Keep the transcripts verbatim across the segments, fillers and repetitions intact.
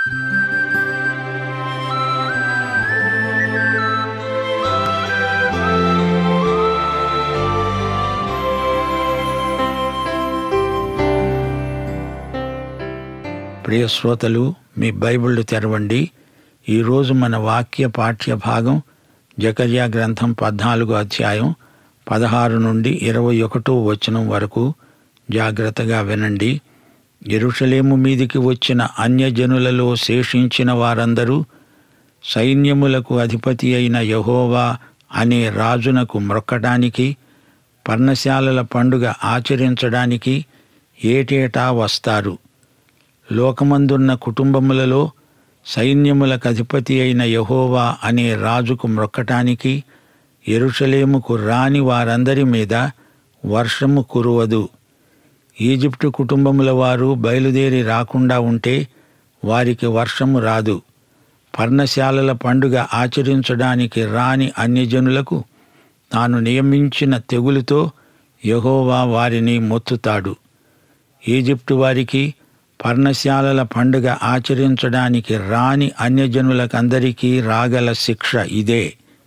ప్రియ శ్రోతలు, మీ బైబిళ్ళు తెరవండి. ఈరోజు మన వాక్య పాఠ్య భాగం జకర్యా గ్రంథం పద్నాలుగో అధ్యాయం పదహారు నుండి ఇరవై ఒకటో వచనం వరకు. జాగ్రత్తగా వినండి. యెరూషలేము మీదికి వచ్చిన అన్యజనులలో శేషించిన వారందరూ సైన్యములకు అధిపతి అయిన యెహోవా అనే రాజునకు మ్రొక్కడానికి, పర్ణశాలల పండుగ ఆచరించడానికి ఏటేటా వస్తారు. లోకమందున్న కుటుంబములలో సైన్యములకు అధిపతి అయిన యెహోవా అనే రాజుకు మ్రొక్కటానికి యెరూషలేముకు రాని వారందరి మీద వర్షము కురువదు. ఈజిప్టు కుటుంబముల వారు బయలుదేరి రాకుండా ఉంటే వారికి వర్షము రాదు. పర్ణశాలల పండుగ ఆచరించడానికి రాని అన్యజనులకు తాను నియమించిన తెగులుతో యెహోవా వారిని మొత్తుతాడు. ఈజిప్టు వారికి, పర్ణశాలల పండుగ ఆచరించడానికి రాని అన్యజనులకందరికీ రాగల శిక్ష ఇదే.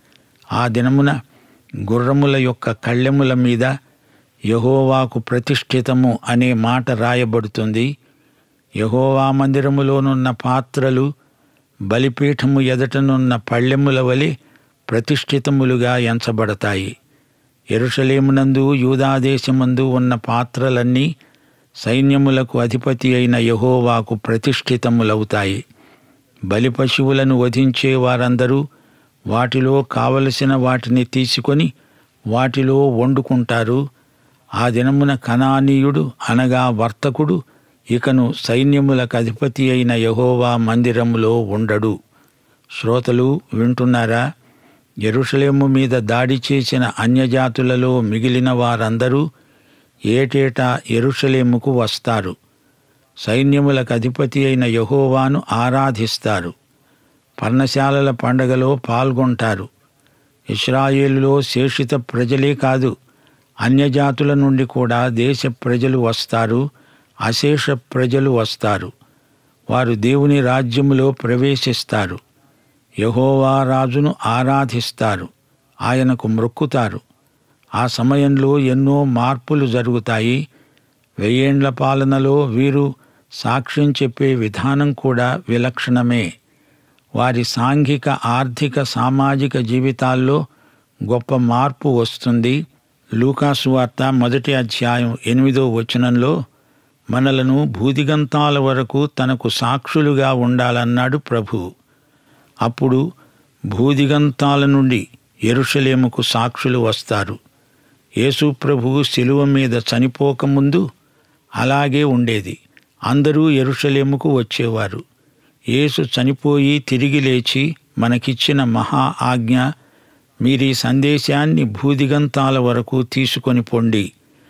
ఆ దినమున గుర్రముల యొక్క కళ్ళెముల మీద యెహోవాకు ప్రతిష్ఠితము అనే మాట రాయబడుతుంది. యెహోవా మందిరములోనున్న పాత్రలు బలిపీఠము ఎదటనున్న పళ్ళెముల వలె ప్రతిష్ఠితములుగా ఎంచబడతాయి. యెరూషలేమునందు యూదాదేశమందు ఉన్న పాత్రలన్నీ సైన్యములకు అధిపతి అయిన యెహోవాకు ప్రతిష్ఠితములవుతాయి. బలి పశువులను వధించే వారందరూ వాటిలో కావలసిన వాటిని తీసుకొని వాటిలో వండుకుంటారు. ఆ దినమున కనానీయుడు అనగా వర్తకుడు ఇకను సైన్యములకు అధిపతి అయిన యెహోవా మందిరములో ఉండడు. శ్రోతలు వింటున్నారా? యెరూషలేము మీద దాడి చేసిన అన్యజాతులలో మిగిలిన వారందరూ ఏటేటా యెరూషలేముకు వస్తారు. సైన్యములకు అధిపతి అయిన యెహోవాను ఆరాధిస్తారు. పర్ణశాలల పండగలో పాల్గొంటారు. ఇశ్రాయేలులో శేషిత ప్రజలే కాదు, అన్యజాతుల నుండి కూడా దేశ ప్రజలు వస్తారు, అశేష ప్రజలు వస్తారు. వారు దేవుని రాజ్యములో ప్రవేశిస్తారు. యెహోవా రాజును ఆరాధిస్తారు, ఆయనకు మ్రొక్కుతారు. ఆ సమయంలో ఎన్నో మార్పులు జరుగుతాయి. వెయ్యేండ్ల పాలనలో వీరు సాక్ష్యం చెప్పే విధానం కూడా విలక్షణమే. వారి సాంఘిక, ఆర్థిక, సామాజిక జీవితాల్లో గొప్ప మార్పు వస్తుంది. లూకాసు వార్త మొదటి అధ్యాయం ఎనిమిదో వచనంలో మనలను భూదిగంతాల వరకు తనకు సాక్షులుగా ఉండాలన్నాడు ప్రభువు. అప్పుడు భూదిగంతాల నుండి యెరూషలేముకు సాక్షులు వస్తారు. యేసు ప్రభువు శిలువ మీద చనిపోకముందు అలాగే ఉండేది. అందరూ యెరూషలేముకు వచ్చేవారు. యేసు చనిపోయి తిరిగి లేచి మనకిచ్చిన మహా ఆజ్ఞ, మీరీ సందేశాన్ని భూదిగంతాల వరకు తీసుకొని పొండి.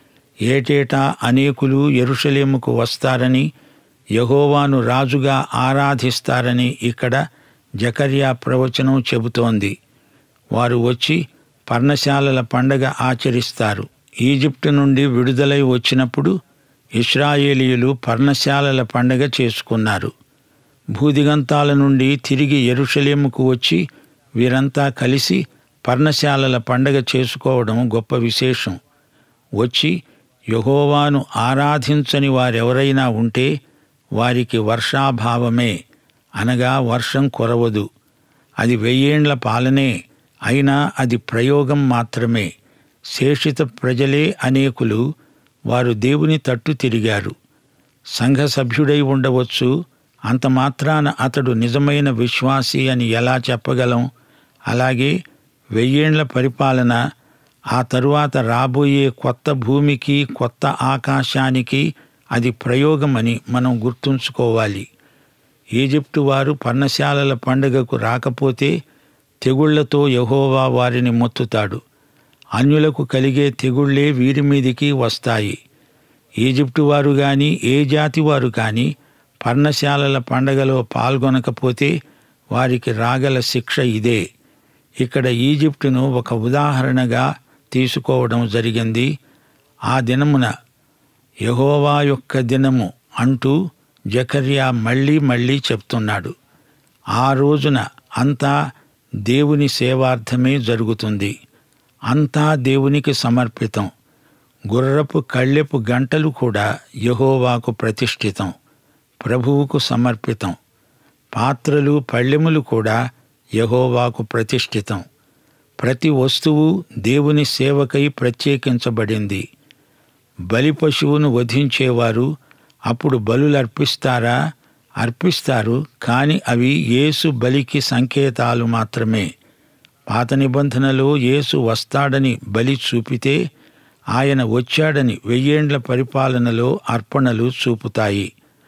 ఏటేటా అనేకులు యెరూషలేముకు వస్తారని, యెహోవాను రాజుగా ఆరాధిస్తారని ఇక్కడ జకర్యా ప్రవచనం చెబుతోంది. వారు వచ్చి పర్ణశాలల పండగ ఆచరిస్తారు. ఈజిప్టు నుండి విడుదలై వచ్చినప్పుడు ఇశ్రాయేలీయులు పర్ణశాలల పండగ చేసుకున్నారు. భూదిగంతాల నుండి తిరిగి యెరూషలేముకు వచ్చి వీరంతా కలిసి పర్ణశాలల పండగ చేసుకోవడం గొప్ప విశేషం. వచ్చి యెహోవాను ఆరాధించని వారెవరైనా ఉంటే వారికి వర్షాభావమే, అనగా వర్షం కురవదు. అది వెయ్యేండ్ల పాలనే, అయినా అది ప్రయోగం మాత్రమే. శేషిత ప్రజలే అనేకులు. వారు దేవుని తట్టు తిరిగారు. సంఘ సభ్యుడై ఉండవచ్చు, అంత మాత్రాన అతడు నిజమైన విశ్వాసి అని ఎలా చెప్పగలం? అలాగే వెయ్యేండ్ల పరిపాలన, ఆ తరువాత రాబోయే కొత్త భూమికి, కొత్త ఆకాశానికి అది ప్రయోగమని మనం గుర్తుంచుకోవాలి. ఈజిప్టు వారు పర్ణశాలల పండుగకు రాకపోతే తెగుళ్లతో యెహోవా వారిని మొత్తుతాడు. అన్యులకు కలిగే తెగుళ్లే వీరి మీదికి వస్తాయి. ఈజిప్టు వారు గాని, ఏ జాతి వారు కానీ పర్ణశాలల పండగలో పాల్గొనకపోతే వారికి రాగల శిక్ష ఇదే. ఇక్కడ ఈజిప్టును ఒక ఉదాహరణగా తీసుకోవడం జరిగింది. ఆ దినమున యెహోవా యొక్క దినము అంటూ జకర్యా మళ్ళీ మళ్ళీ చెప్తున్నాడు. ఆ రోజున అంతా దేవుని సేవార్థమే జరుగుతుంది. అంతా దేవునికి సమర్పితం. గుర్రపు కళ్ళెపు గంటలు కూడా యెహోవాకు ప్రతిష్ఠితం, ప్రభువుకు సమర్పితం. పాత్రలు పళ్ళెములు కూడా యెహోవాకు ప్రతిష్ఠితం. ప్రతి వస్తువు దేవుని సేవకై ప్రత్యేకించబడింది. బలి పశువును వధించేవారు అప్పుడు బలులర్పిస్తారా? అర్పిస్తారు, కాని అవి యేసు బలికి సంకేతాలు మాత్రమే. పాత నిబంధనలో యేసు వస్తాడని బలి చూపితే, ఆయన వచ్చాడని వెయ్యేండ్ల పరిపాలనలో అర్పణలు చూపుతాయి.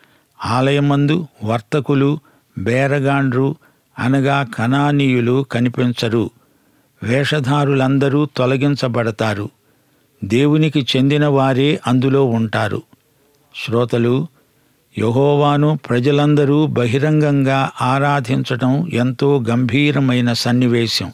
ఆలయమందు వర్తకులు, బేరగాండ్రు అనగా కనానీయులు కనిపించరు. వేషధారులందరూ తొలగించబడతారు. దేవునికి చెందిన వారే అందులో ఉంటారు. శ్రోతలు, యెహోవాను ప్రజలందరూ బహిరంగంగా ఆరాధించటం ఎంతో గంభీరమైన సన్నివేశం.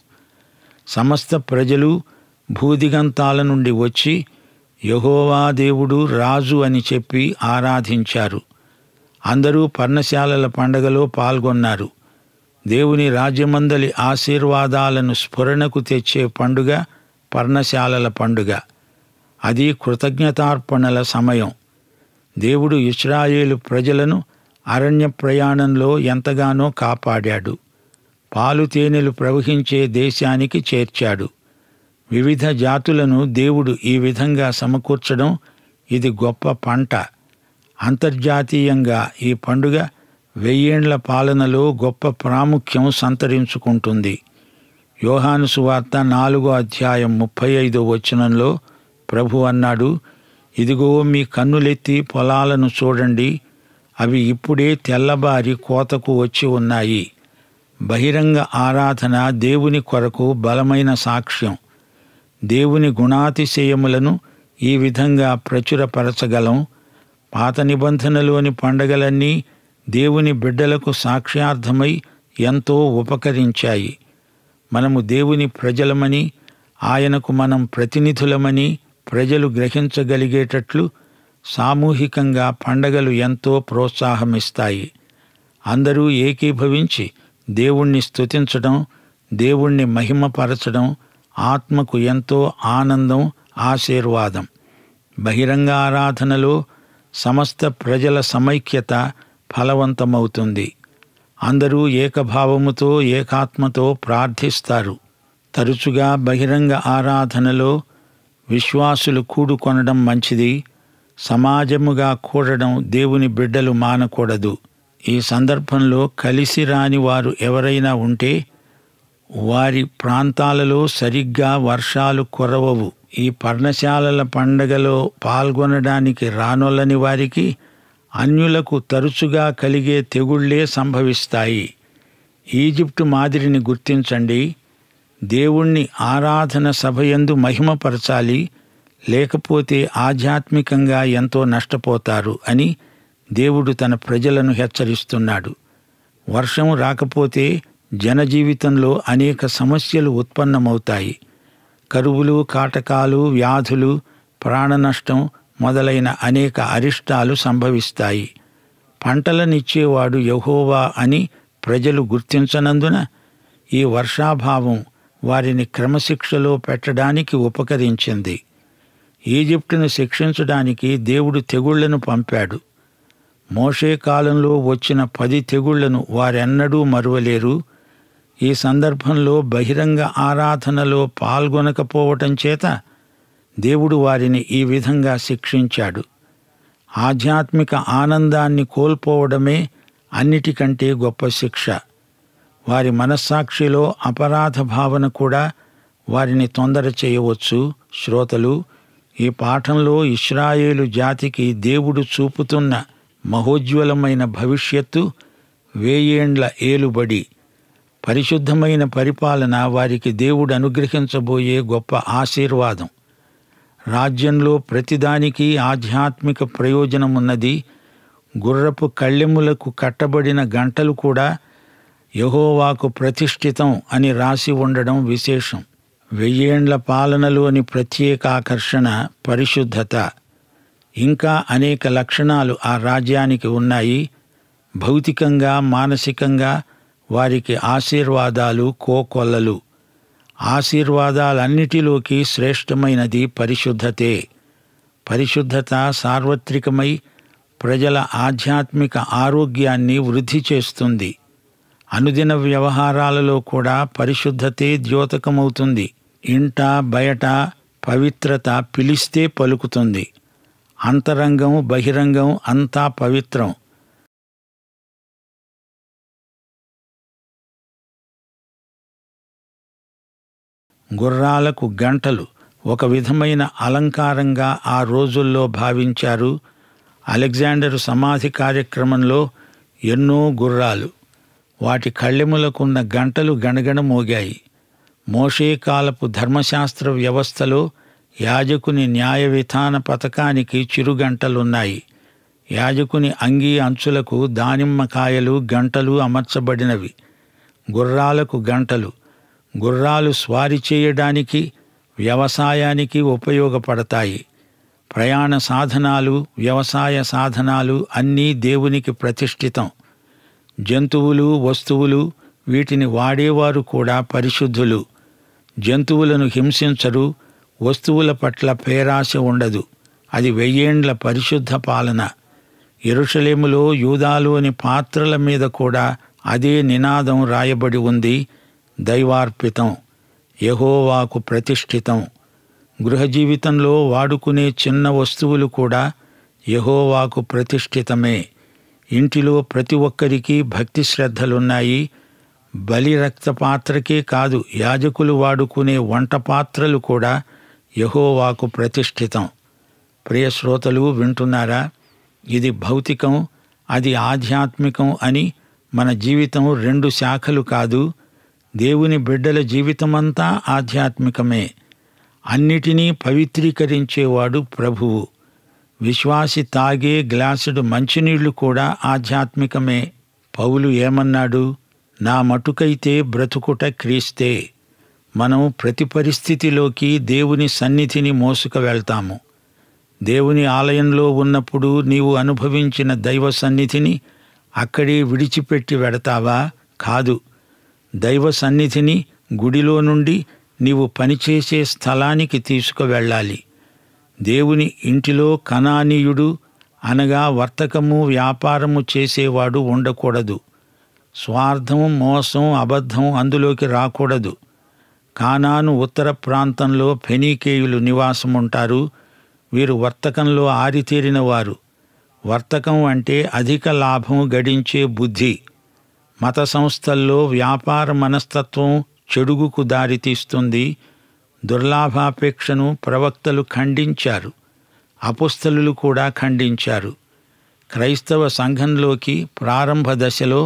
సమస్త ప్రజలు భూదిగంతాల నుండి వచ్చి యెహోవా దేవుడు రాజు అని చెప్పి ఆరాధించారు. అందరూ పర్ణశాలల పండగలో పాల్గొన్నారు. దేవుని రాజ్యమందలి ఆశీర్వాదాలను స్ఫురణకు తెచ్చే పండుగ పర్ణశాలల పండుగ. అది కృతజ్ఞతార్పణల సమయం. దేవుడు ఇశ్రాయేలు ప్రజలను అరణ్య ప్రయాణంలో ఎంతగానో కాపాడాడు. పాలు తేనెలు ప్రవహించే దేశానికి చేర్చాడు. వివిధ జాతులను దేవుడు ఈ విధంగా సమకూర్చడం ఇది గొప్ప పంట. అంతర్జాతీయంగా ఈ పండుగ వెయ్యేండ్ల పాలనలో గొప్ప ప్రాముఖ్యం సంతరించుకుంటుంది. యోహాను సువార్త నాలుగో అధ్యాయం ముప్పై ఐదో వచనంలో ప్రభు అన్నాడు, ఇదిగో మీ కన్నులెత్తి పొలాలను చూడండి, అవి ఇప్పుడే తెల్లబారి కోతకు వచ్చి ఉన్నాయి. బహిరంగ ఆరాధన దేవుని కొరకు బలమైన సాక్ష్యం. దేవుని గుణాతిశయములను ఈ విధంగా ప్రచురపరచగలం. పాత నిబంధనలోని పండగలన్నీ దేవుని బిడ్డలకు సాక్ష్యార్థమై ఎంతో ఉపకరించాయి. మనము దేవుని ప్రజలమని, ఆయనకు మనం ప్రతినిధులమని ప్రజలు గ్రహించగలిగేటట్లు సామూహికంగా పండగలు ఎంతో ప్రోత్సాహమిస్తాయి. అందరూ ఏకీభవించి దేవుణ్ణి స్తుతించడం, దేవుణ్ణి మహిమపరచడం ఆత్మకు ఎంతో ఆనందం, ఆశీర్వాదం. బహిరంగ ఆరాధనలో సమస్త ప్రజల సమైక్యత ఫలవంతమవుతుంది. అందరూ ఏకభావముతో ఏకాత్మతో ప్రార్థిస్తారు. తరచుగా బహిరంగ ఆరాధనలో విశ్వాసులు కూడుకొనడం మంచిది. సమాజముగా కూడడం దేవుని బిడ్డలు మానకూడదు. ఈ సందర్భంలో కలిసి రాని వారు ఎవరైనా ఉంటే వారి ప్రాంతాలలో సరిగ్గా వర్షాలు కురవవు. ఈ పర్ణశాలల పండగలో పాల్గొనడానికి రానొల్లని వారికి అన్యులకు తరచుగా కలిగే తెగుళ్లే సంభవిస్తాయి. ఈజిప్టు మాదిరిని గుర్తించండి. దేవుణ్ణి ఆరాధన సభయందు మహిమపరచాలి, లేకపోతే ఆధ్యాత్మికంగా ఎంతో నష్టపోతారు అని దేవుడు తన ప్రజలను హెచ్చరిస్తున్నాడు. వర్షం రాకపోతే జనజీవితంలో అనేక సమస్యలు ఉత్పన్నమవుతాయి. కరువులు, కాటకాలు, వ్యాధులు, ప్రాణనష్టం మొదలైన అనేక అరిష్టాలు సంభవిస్తాయి. పంటలనిచ్చేవాడు యెహోవా అని ప్రజలు గుర్తించనందున ఈ వర్షాభావం వారిని క్రమశిక్షలో పెట్టడానికి ఉపకరించింది. ఈజిప్టును శిక్షించడానికి దేవుడు తెగుళ్లను పంపాడు. మోషే కాలంలో వచ్చిన పది తెగుళ్లను వారెన్నడూ మరువలేరు. ఈ సందర్భంలో బహిరంగ ఆరాధనలో పాల్గొనకపోవటం చేత దేవుడు వారిని ఈ విధంగా శిక్షించాడు. ఆధ్యాత్మిక ఆనందాన్ని కోల్పోవడమే అన్నిటికంటే గొప్ప శిక్ష. వారి మనస్సాక్షిలో అపరాధ భావన కూడా వారిని తొందర చేయవచ్చు. శ్రోతలు, ఈ పాఠంలో ఇశ్రాయేలు జాతికి దేవుడు చూపుతున్న మహోజ్వలమైన భవిష్యత్తు వేయేండ్ల ఏలుబడి, పరిశుద్ధమైన పరిపాలన వారికి దేవుడు అనుగ్రహించబోయే గొప్ప ఆశీర్వాదం. రాజ్యంలో ప్రతిదానికి ఆధ్యాత్మిక ప్రయోజనమున్నది. గుర్రపు కళ్ళెములకు కట్టబడిన గంటలు కూడా యెహోవాకు ప్రతిష్ఠితం అని రాసి ఉండడం విశేషం. వెయ్యేండ్ల పాలనలోని ప్రత్యేక ఆకర్షణ పరిశుద్ధత. ఇంకా అనేక లక్షణాలు ఆ రాజ్యానికి ఉన్నాయి. భౌతికంగా, మానసికంగా వారికి ఆశీర్వాదాలు కోకొల్లలు. ఆశీర్వాదాలన్నిటిలోకి శ్రేష్టమైనది పరిశుద్ధతే. పరిశుద్ధత సార్వత్రికమై ప్రజల ఆధ్యాత్మిక ఆరోగ్యాన్ని వృద్ధి చేస్తుంది. అనుదిన వ్యవహారాలలో కూడా పరిశుద్ధతే ద్యోతకమవుతుంది. ఇంట బయట పవిత్రత పిలిస్తే పలుకుతుంది. అంతరంగం బహిరంగం అంతా పవిత్రం. గుర్రాలకు గంటలు ఒక విధమైన అలంకారంగా ఆ రోజుల్లో భావించారు. అలెగ్జాండరు సమాధి కార్యక్రమంలో ఎన్నో గుర్రాలు, వాటి కళ్ళెములకున్న గంటలు గణగణ మోగాయి. మోషే కాలపు ధర్మశాస్త్ర వ్యవస్థలో యాజకుని న్యాయ విధాన పథకానికి చిరుగంటలున్నాయి. యాజకుని అంగీ అంచులకు దానిమ్మకాయలు గంటలు అమర్చబడినవి. గుర్రాలకు గంటలు. గుర్రాలు స్వారీ చేయడానికి, వ్యవసాయానికి ఉపయోగపడతాయి. ప్రయాణ సాధనాలు, వ్యవసాయ సాధనాలు అన్నీ దేవునికి ప్రతిష్ఠితం. జంతువులు, వస్తువులు, వీటిని వాడేవారు కూడా పరిశుద్ధులు. జంతువులను హింసించరు. వస్తువుల పట్ల పేరాశ ఉండదు. అది వెయ్యేండ్ల పరిశుద్ధ పాలన. యెరూషలేములో యూదాలోని పాత్రల మీద కూడా అదే నినాదం రాయబడి ఉంది. దైవార్పితం, యెహోవాకు ప్రతిష్ఠితం. గృహ జీవితంలో వాడుకునే చిన్న వస్తువులు కూడా యెహోవాకు ప్రతిష్ఠితమే. ఇంటిలో ప్రతి ఒక్కరికి భక్తి శ్రద్ధలున్నాయి. బలి రక్త పాత్రకే కాదు, యాజకులు వాడుకునే వంట పాత్రలు కూడా యెహోవాకు ప్రతిష్ఠితం. ప్రియ శ్రోతలు వింటున్నారా? ఇది భౌతికం, అది ఆధ్యాత్మికం అని మన జీవితం రెండు శాఖలు కాదు. దేవుని బిడ్డల జీవితమంతా ఆధ్యాత్మికమే. అన్నిటినీ పవిత్రీకరించేవాడు ప్రభువు. విశ్వాసి తాగే గ్లాసుడు మంచినీళ్లు కూడా ఆధ్యాత్మికమే. పౌలు ఏమన్నాడు? నా మటుకైతే బ్రతుకుట క్రీస్తే. మనం ప్రతి పరిస్థితిలోకి దేవుని సన్నిధిని మోసుకు వెళ్తాము. దేవుని ఆలయంలో ఉన్నప్పుడు నీవు అనుభవించిన దైవ సన్నిధిని అక్కడే విడిచిపెట్టి వెడతావా? కాదు. దైవ సన్నిధిని గుడిలో నుండి నీవు పనిచేసే స్థలానికి తీసుకువెళ్ళాలి. దేవుని ఇంటిలో కనానీయుడు అనగా వర్తకము వ్యాపారము చేసేవాడు ఉండకూడదు. స్వార్థం, మోసం, అబద్ధం అందులోకి రాకూడదు. కానాను ఉత్తర ప్రాంతంలో ఫెనీకేయులు నివాసముంటారు. వీరు వర్తకంలో ఆరితేరిన వారు. వర్తకం అంటే అధిక లాభం గడించే బుద్ధి. మత సంస్థల్లో వ్యాపార మనస్తత్వం చెడుగుకు దారితీస్తుంది. దుర్లాభాపేక్షను ప్రవక్తలు ఖండించారు. అపోస్తలులు కూడా ఖండించారు. క్రైస్తవ సంఘంలోకి ప్రారంభ దశలో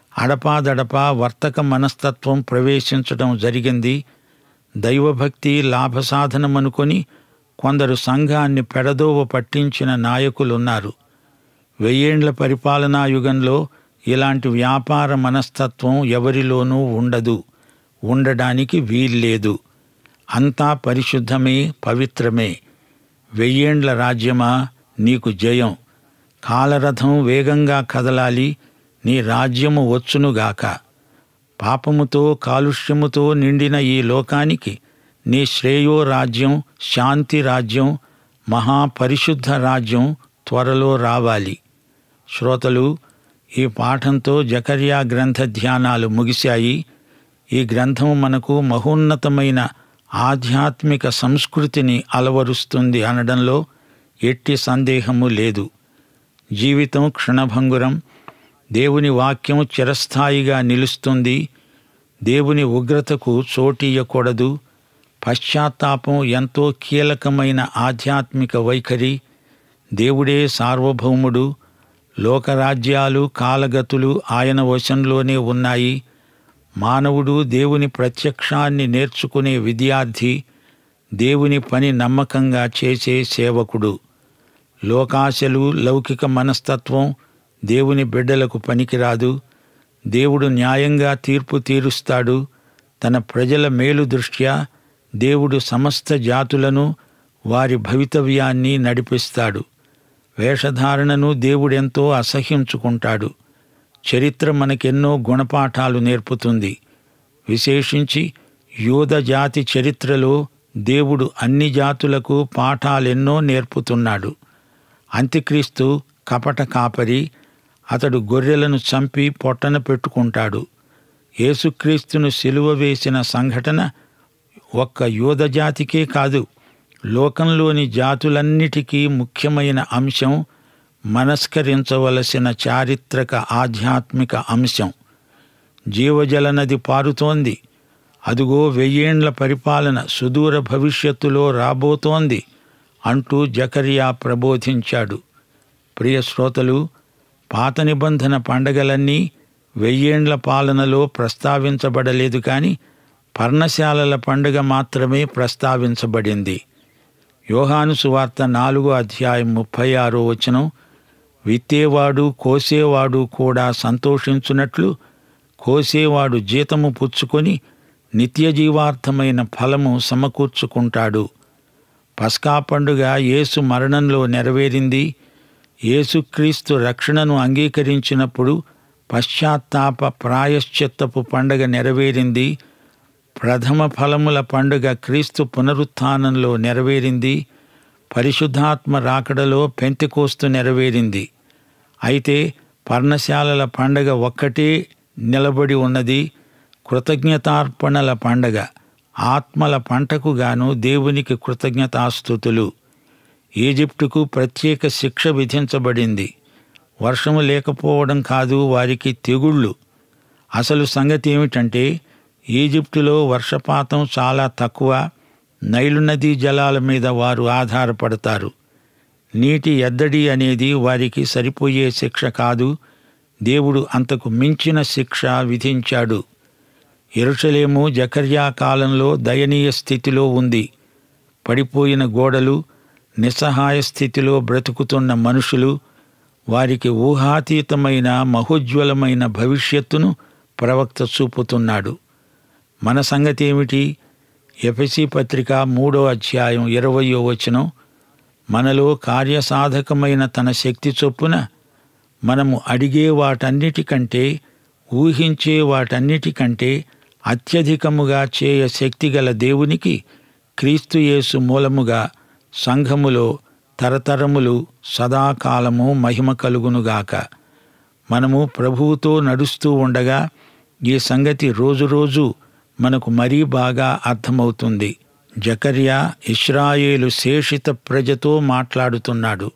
అడపాదడపా వర్తక మనస్తత్వం ప్రవేశించడం జరిగింది. దైవభక్తి లాభసాధనమనుకొని కొందరు సంఘాన్ని పెడదోవ పట్టించిన నాయకులున్నారు. వెయ్యేండ్ల పరిపాలనా యుగంలో ఇలాంటి వ్యాపార మనస్తత్వం ఎవరిలోనూ ఉండదు, ఉండడానికి వీల్లేదు. అంతా పరిశుద్ధమే, పవిత్రమే. వెయ్యేండ్ల రాజ్యమా, నీకు జయం. కాలరథం వేగంగా కదలాలి, నీ రాజ్యము వచ్చునుగాక. పాపముతో కాలుష్యముతో నిండిన ఈ లోకానికి నీ శ్రేయో రాజ్యం, శాంతి రాజ్యం, మహాపరిశుద్ధ రాజ్యం త్వరలో రావాలి. శ్రోతలు, ఈ పాఠంతో జకర్యా గ్రంథ ధ్యానాలు ముగిశాయి. ఈ గ్రంథం మనకు మహోన్నతమైన ఆధ్యాత్మిక సంస్కృతిని అలవరుస్తుంది అనడంలో ఎట్టి సందేహము లేదు. జీవితం క్షణభంగురం. దేవుని వాక్యం చిరస్థాయిగా నిలుస్తుంది. దేవుని ఉగ్రతకు చోటీయకూడదు. పశ్చాత్తాపం ఎంతో కీలకమైన ఆధ్యాత్మిక వైఖరి. దేవుడే సార్వభౌముడు. లోకరాజ్యాలు, కాలగతులు ఆయన వశంలోనే ఉన్నాయి. మానవుడు దేవుని ప్రత్యక్షాన్ని నేర్చుకునే విద్యార్థి, దేవుని పని నమ్మకంగా చేసే సేవకుడు. లోకాశలు, లౌకిక మనస్తత్వం దేవుని బిడ్డలకు పనికిరాదు. దేవుడు న్యాయంగా తీర్పు తీరుస్తాడు. తన ప్రజల మేలు దృష్ట్యా దేవుడు సమస్త జాతులను వారి భవితవ్యాన్ని నడిపిస్తాడు. వేషధారణను దేవుడెంతో అసహ్యించుకుంటాడు. చరిత్ర మనకెన్నో గుణపాఠాలు నేర్పుతుంది. విశేషించి యూద జాతి చరిత్రలో దేవుడు అన్ని జాతులకు పాఠాలెన్నో నేర్పుతున్నాడు. అంత్యక్రీస్తు కపట కాపరి. అతడు గొర్రెలను చంపి పొట్టన పెట్టుకుంటాడు. యేసుక్రీస్తును సిలువ వేసిన సంఘటన ఒక్క యూద జాతికే కాదు, లోకంలోని జాతులన్నిటికీ ముఖ్యమైన అంశం, మనస్కరించవలసిన చారిత్రక ఆధ్యాత్మిక అంశం. జీవజల నది పారుతోంది. అదుగో వెయ్యేండ్ల పరిపాలన సుదూర భవిష్యత్తులో రాబోతోంది అంటూ జకర్యా ప్రబోధించాడు. ప్రియ శ్రోతలు, పాత నిబంధన పండగలన్నీ వెయ్యేండ్ల పాలనలో ప్రస్తావించబడలేదు, కానీ పర్ణశాలల పండుగ మాత్రమే ప్రస్తావించబడింది. యోహాను సువార్త నాలుగో అధ్యాయం ముప్పై ఆరో వచనం, విత్తేవాడు కోసేవాడు కూడా సంతోషించున్నట్లు కోసేవాడు జీతము పుచ్చుకొని నిత్యజీవార్థమైన ఫలము సమకూర్చుకుంటాడు. పస్కా పండుగ యేసు మరణంలో నెరవేరింది. యేసుక్రీస్తు రక్షణను అంగీకరించినప్పుడు పశ్చాత్తాప ప్రాయశ్చిత్తపు పండుగ నెరవేరింది. ప్రథమ ఫలముల పండుగ క్రీస్తు పునరుత్థానంలో నెరవేరింది. పరిశుద్ధాత్మ రాకడలో పెంతెకోస్తు నెరవేరింది. అయితే పర్ణశాలల పండగ ఒక్కటే నిలబడి ఉన్నది, కృతజ్ఞతార్పణల పండగ. ఆత్మల పంటకు గాను దేవునికి కృతజ్ఞతాస్తుతులు. ఈజిప్టుకు ప్రత్యేక శిక్ష విధించబడింది. వర్షము లేకపోవడం కాదు, వారికి తెగుళ్ళు. అసలు సంగతి ఏమిటంటే ఈజిప్టులో వర్షపాతం చాలా తక్కువ. నైలు నదీ జలాల మీద వారు ఆధారపడతారు. నీటి ఎద్దడి అనేది వారికి సరిపోయే శిక్ష కాదు. దేవుడు అంతకు మించిన శిక్ష విధించాడు. యెరూషలేము జకర్యా కాలంలో దయనీయ స్థితిలో ఉంది. పడిపోయిన గోడలు, నిస్సహాయ స్థితిలో బ్రతుకుతున్న మనుషులు. వారికి ఊహాతీతమైన మహోజ్వలమైన భవిష్యత్తును ప్రవక్త చూపుతున్నాడు. మన సంగతి ఏమిటి? ఎఫెసీ పత్రిక మూడో అధ్యాయం ఇరవయో వచనం, మనలో కార్యసాధకమైన తన శక్తి చొప్పున మనము అడిగే వాటన్నిటికంటే, ఊహించే వాటన్నిటికంటే అత్యధికముగా చేయ శక్తిగల దేవునికి క్రీస్తు యేసు మూలముగా సంఘములో తరతరములు సదాకాలము మహిమ కలుగునుగాక. మనము ప్రభువుతో నడుస్తూ ఉండగా ఈ సంగతి రోజురోజు మనకు మరీ బాగా అర్థమవుతుంది. జకర్యా ఇశ్రాయేలు శేషిత ప్రజతో మాట్లాడుతున్నాడు.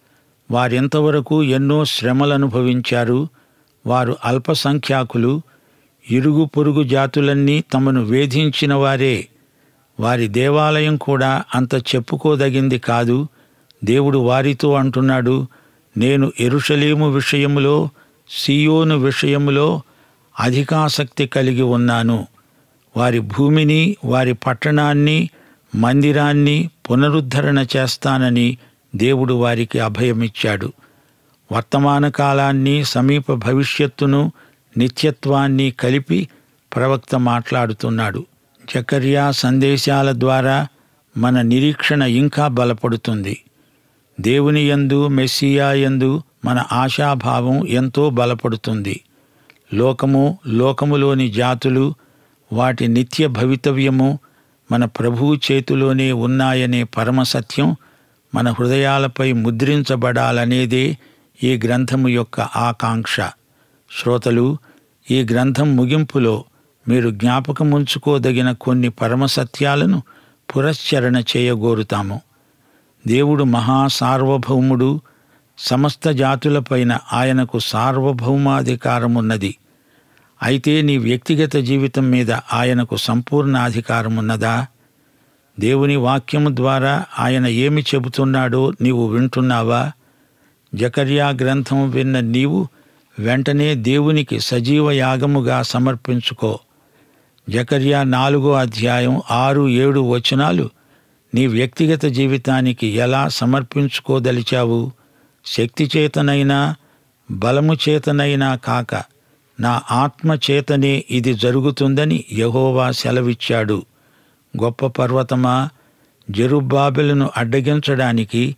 వారింతవరకు ఎన్నో శ్రమలనుభవించారు. వారు అల్పసంఖ్యాకులు. ఇరుగు పొరుగు జాతులన్నీ తమను వేధించిన వారే. వారి దేవాలయం కూడా అంత చెప్పుకోదగింది కాదు. దేవుడు వారితో అంటున్నాడు, నేను యెరూషలేము విషయములో, సీయోను విషయములో అధికాసక్తి కలిగి ఉన్నాను. వారి భూమిని, వారి పట్టణాన్ని, మందిరాన్ని పునరుద్ధరణ చేస్తానని దేవుడు వారికి అభయమిచ్చాడు. వర్తమాన కాలాన్ని, సమీప భవిష్యత్తును, నిత్యత్వాన్ని కలిపి ప్రవక్త మాట్లాడుతున్నాడు. జకర్యా సందేశాల ద్వారా మన నిరీక్షణ ఇంకా బలపడుతుంది. దేవుని యందు, మెస్సియా యందు మన ఆశాభావం ఎంతో బలపడుతుంది. లోకము, లోకములోని జాతులు, వాటి నిత్య భవితవ్యము మన ప్రభువు చేతిలోనే ఉన్నాయనే పరమసత్యం మన హృదయాలపై ముద్రించబడాలనేదే ఈ గ్రంథము యొక్క ఆకాంక్ష. శ్రోతలు, ఈ గ్రంథం ముగింపులో మీరు జ్ఞాపకముంచుకోదగిన కొన్ని పరమసత్యాలను పురశ్చరణ చేయగోరుతాము. దేవుడు మహా సార్వభౌముడు. సమస్త జాతులపైన ఆయనకు సార్వభౌమాధికారమున్నది. అయితే నీ వ్యక్తిగత జీవితం మీద ఆయనకు సంపూర్ణ అధికారమున్నదా? దేవుని వాక్యము ద్వారా ఆయన ఏమి చెబుతున్నాడో నీవు వింటున్నావా? జకర్యా గ్రంథం విన్న నీవు వెంటనే దేవునికి సజీవ యాగముగా సమర్పించుకో. జకర్యా నాలుగో అధ్యాయం ఆరు ఏడు వచనాలు నీ వ్యక్తిగత జీవితానికి ఎలా సమర్పించుకోదలిచావు? శక్తి చేతనైనా బలము చేతనైనా కాక నా ఆత్మ చేతనే ఇది జరుగుతుందని యెహోవా సెలవిచ్చాడు. గొప్ప పర్వతమా, జెరుబ్బాబెలును అడ్డగించడానికి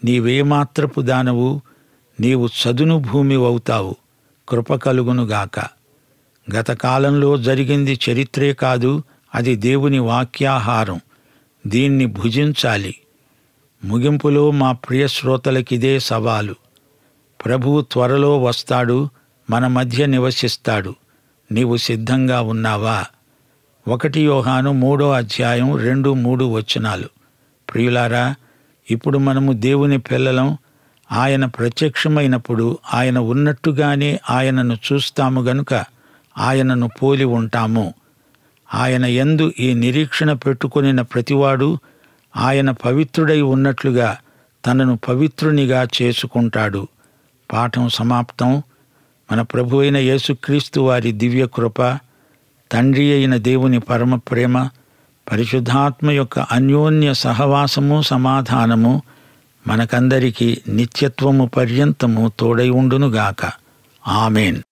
నీవేమాత్రపు దానవు, నీవు చదును భూమి అవుతావు. కృప కలుగునుగాక. గత కాలంలో జరిగింది చరిత్రే కాదు, అది దేవుని వాక్యాహారం. దీన్ని భుజించాలి. ముగింపులో మా ప్రియ శ్రోతలకిదే సవాలు. ప్రభువు త్వరలో వస్తాడు, మన మధ్య నివసిస్తాడు. నీవు సిద్ధంగా ఉన్నావా? ఒకటి యోహాను మూడో అధ్యాయం రెండు మూడు వచనాలు. ప్రియులారా, ఇప్పుడు మనము దేవుని పిల్లలం. ఆయన ప్రత్యక్షమైనప్పుడు ఆయన ఉన్నట్టుగానే ఆయనను చూస్తాము గనుక ఆయనను పోలి ఉంటాము. ఆయన యందు ఈ నిరీక్షణ పెట్టుకొనిన ప్రతివాడు ఆయన పవిత్రుడై ఉన్నట్లుగా తనను పవిత్రునిగా చేసుకుంటాడు. పాఠం సమాప్తం. మన ప్రభువైన యేసుక్రీస్తు వారి దివ్యకృప, తండ్రి అయిన దేవుని పరమ ప్రేమ, పరిశుద్ధాత్మ యొక్క అన్యోన్య సహవాసము, సమాధానము మనకందరికీ నిత్యత్వము పర్యంతము తోడై ఉండునుగాక. ఆమేన్.